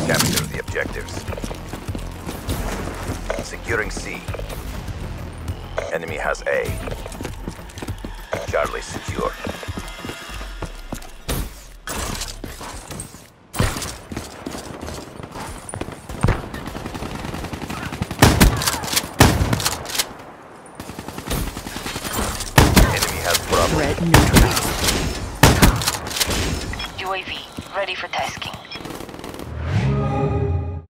Capture the objectives. Securing C. Enemy has A. Charlie secure. Enemy has Bravo. Threat neutralized. UAV ready for tasking.